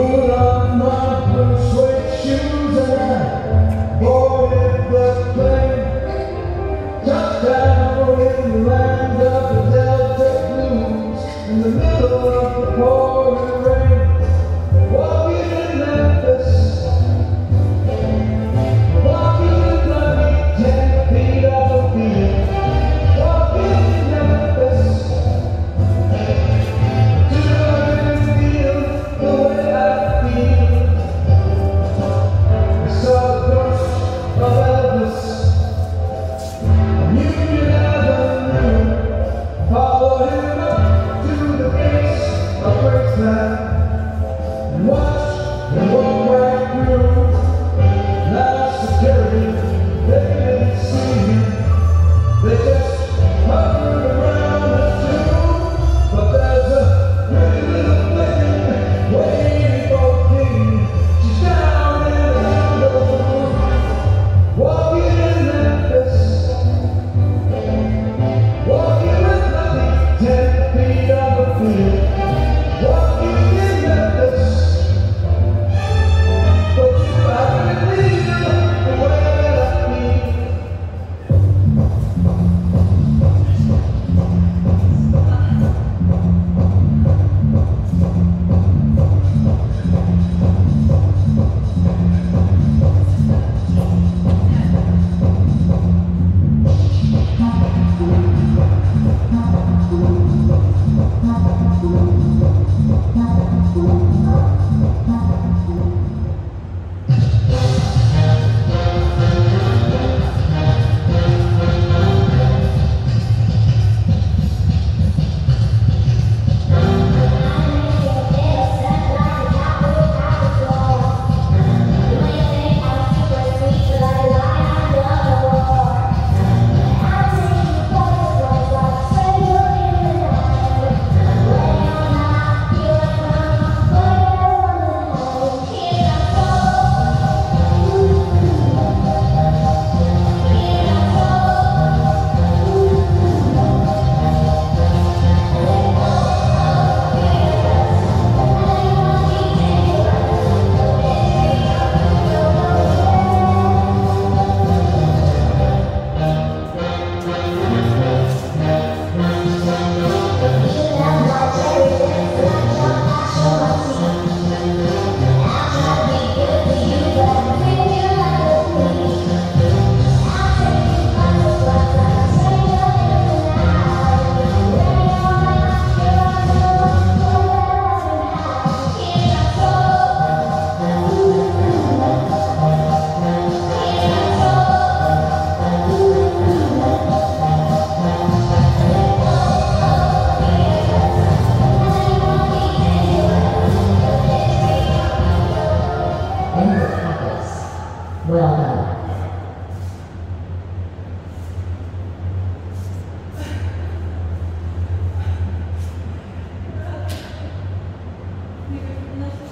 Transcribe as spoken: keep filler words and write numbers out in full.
Put on my blue suede shoes and I boarded the plane. Touchdown in the land of the Delta Blues, in the middle of the pouring rain. Walking in Memphis, walking in Miami, ten feet off the field. Walking in Memphis, till I can feel the way I feel. I saw the ghost of Elvis on Union Avenue, followed him up to the gates of Graceland, and watched him walk right through. Now security, they didn't see him, they just hovered around us too. But there's a pretty little thing waiting for the king. She's down in the underworld, walking in Memphis, walking with nothing, ten feet on the field. Walking in Memphis, but you have to feel the way that I feel. Well done. Maybe